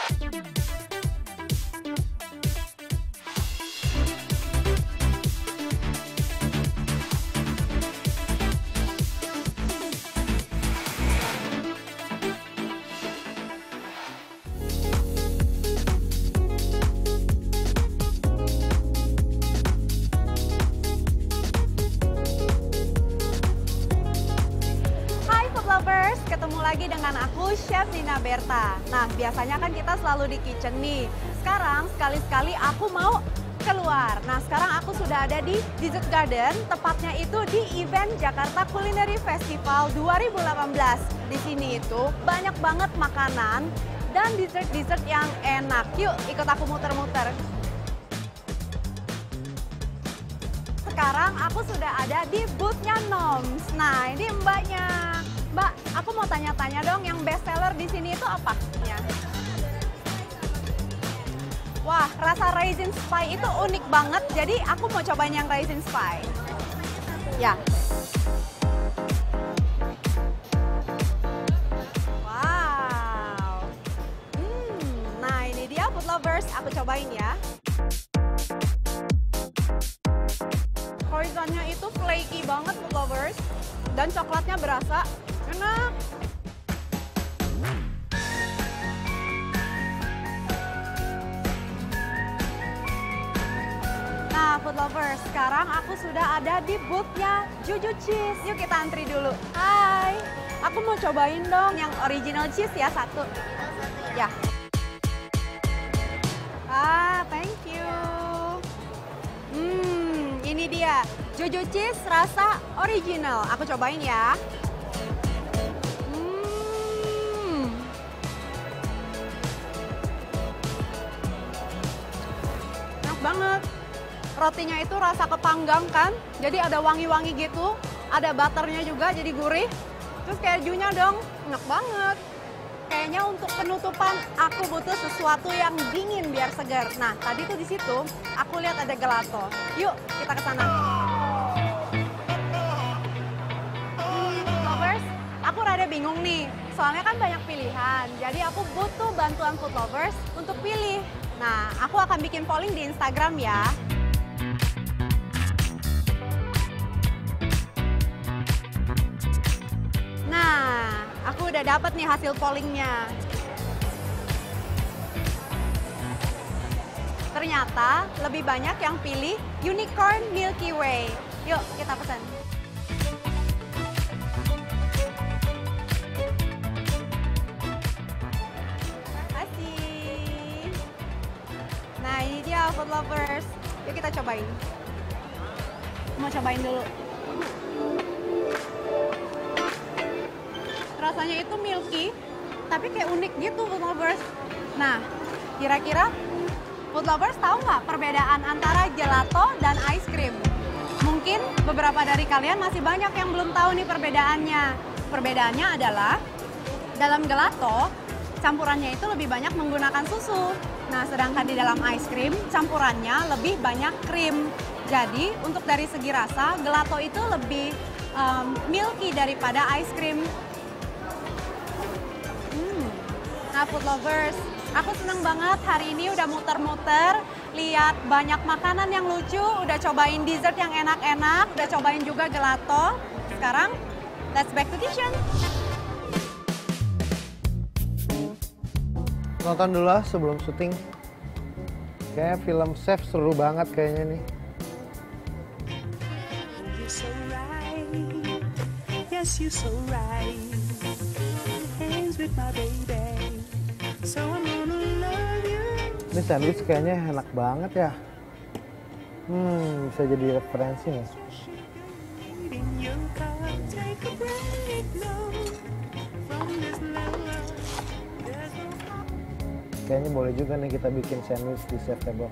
Ketemu lagi dengan aku, Chef Nina Berta. Nah, biasanya kan kita selalu di kitchen nih. Sekarang, sekali-sekali aku mau keluar. Nah, sekarang aku sudah ada di Dessert Garden, tepatnya itu di event Jakarta Culinary Festival 2018. Di sini itu banyak banget makanan dan dessert-dessert yang enak. Yuk, ikut aku muter-muter. Sekarang aku sudah ada di booth-nya Noms. Nah, ini mbaknya. Mbak, aku mau tanya-tanya dong, yang best seller di sini itu apa? Wah, rasa raisin spy itu unik banget, jadi aku mau cobain yang raisin spy. Ya. Wow. Nah ini dia food lovers, aku cobain ya. Croissantnya itu flaky banget food lovers, dan coklatnya berasa. Enak. Nah, food lovers, sekarang aku sudah ada di booth-nya Juju Cheese. Yuk kita antri dulu. Hai, aku mau cobain dong yang original cheese ya, satu. Ya. Thank you. Ini dia, Juju Cheese rasa original. Aku cobain ya. Banget. Rotinya itu rasa kepanggang kan, jadi ada wangi-wangi gitu, ada butternya juga jadi gurih, terus kejunya dong, enak banget. Kayaknya untuk penutupan aku butuh sesuatu yang dingin biar segar. Nah, tadi tuh di situ aku lihat ada gelato. Yuk, kita ke sana. Lovers, aku rada bingung nih, soalnya kan banyak pilihan, jadi aku butuh bantuan food lovers untuk pilih. Nah, aku akan bikin polling di Instagram ya. Nah, aku udah dapat nih hasil pollingnya. Ternyata lebih banyak yang pilih Unicorn Milky Way. Yuk, kita pesan. Nah, ini dia food lovers. Yuk kita cobain. Mau cobain dulu. Rasanya itu milky, tapi kayak unik gitu food lovers. Nah, kira-kira food lovers tahu nggak perbedaan antara gelato dan ice cream? Mungkin beberapa dari kalian masih banyak yang belum tahu nih perbedaannya. Perbedaannya adalah dalam gelato, campurannya itu lebih banyak menggunakan susu. Nah, sedangkan di dalam ice cream, campurannya lebih banyak krim. Jadi, untuk dari segi rasa, gelato itu lebih milky daripada ice cream. Nah, food lovers, aku seneng banget hari ini udah muter-muter, lihat banyak makanan yang lucu, udah cobain dessert yang enak-enak, udah cobain juga gelato. Sekarang, let's back to kitchen. Nonton dulu lah sebelum syuting. Kayak film Chef seru banget kayaknya nih. Ini sandwich kayaknya enak banget ya. Bisa jadi referensi nih. Kayaknya boleh juga nih kita bikin sandwich di Chef Table.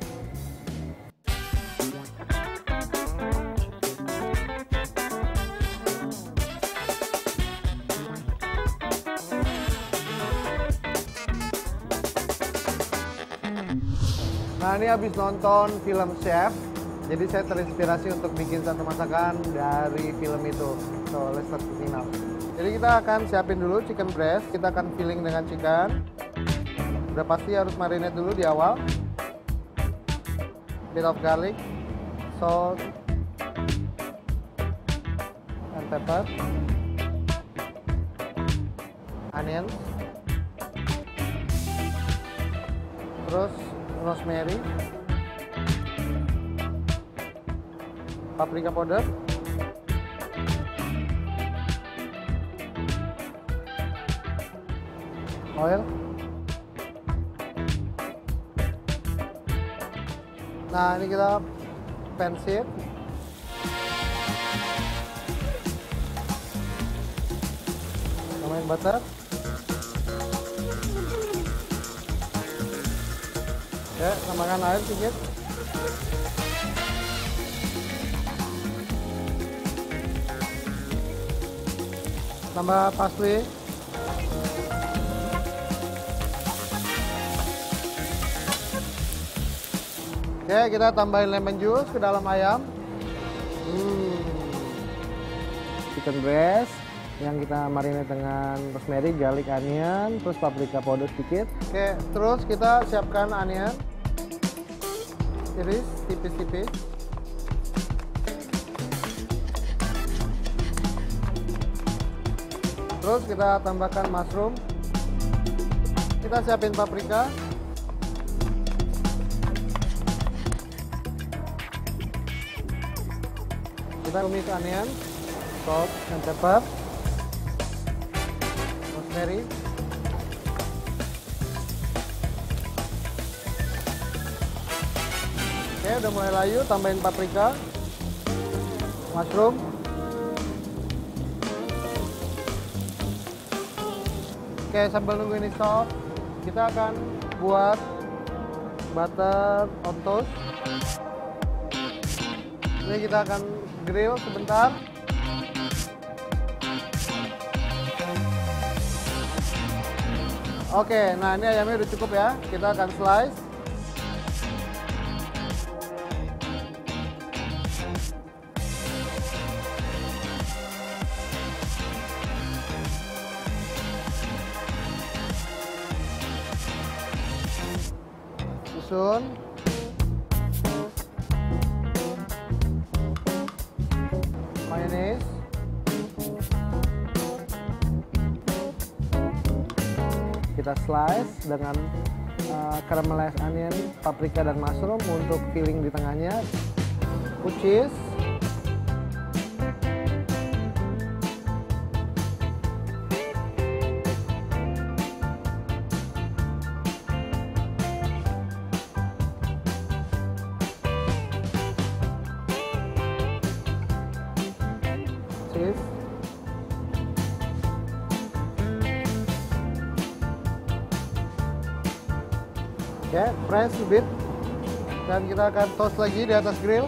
Nah, ini habis nonton film Chef, jadi saya terinspirasi untuk bikin satu masakan dari film itu. So, let's start cooking now. Jadi kita akan siapin dulu chicken breast, kita akan filling dengan chicken. Udah pasti harus marinate dulu di awal. Bit of garlic, salt, and pepper, onions, terus rosemary, paprika powder, oil. Nah, ini kita pan sear. Tambahin butter. Oke, tambahkan air sedikit. Tambah parsley. Oke, kita tambahin lemon juice ke dalam ayam. Chicken breast yang kita marinate dengan rosemary, garlic, onion, terus paprika powder sedikit. Oke, terus kita siapkan onion. Iris tipis-tipis. Terus kita tambahkan mushroom. Kita siapin paprika. Kita tumis onion, salt, and pepper, rosemary, oke, udah mulai layu, tambahin paprika, mushroom, oke, sambil nunggu ini soft, kita akan buat butter on toast. Ini kita akan grill sebentar. Oke, nah ini ayamnya udah cukup ya. Kita akan slice. Susun. Mayonnaise. Kita slice dengan caramelized onion, paprika, dan mushroom untuk filling di tengahnya. Cheese. Cheese. Oke, press a bit. Dan kita akan toast lagi di atas grill.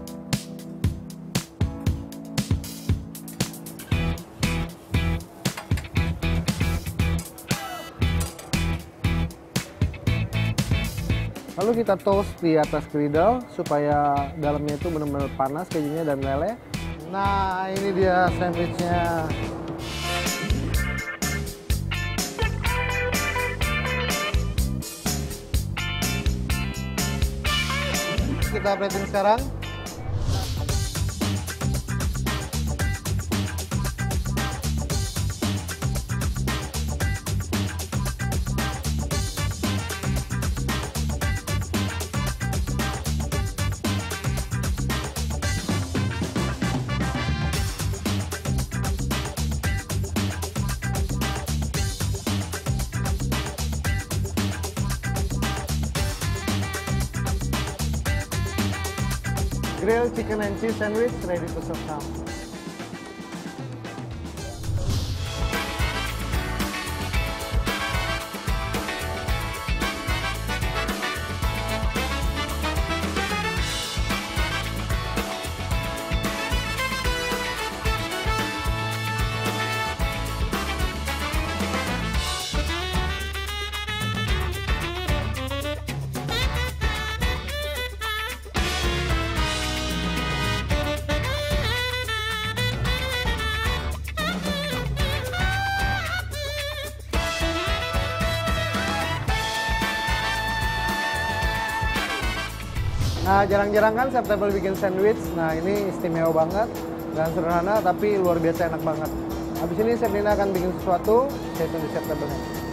Lalu kita toast di atas griddle supaya dalamnya itu benar-benar panas kejunya dan meleleh. Nah, ini dia sandwichnya. Kita plating sekarang. Grilled chicken and cheese sandwich ready to serve now. Nah, jarang-jarang kan Chef Table bikin sandwich. Nah, ini istimewa banget dan sederhana tapi luar biasa enak banget. Habis ini Chef Nina akan bikin sesuatu, stay tune di Chef Table.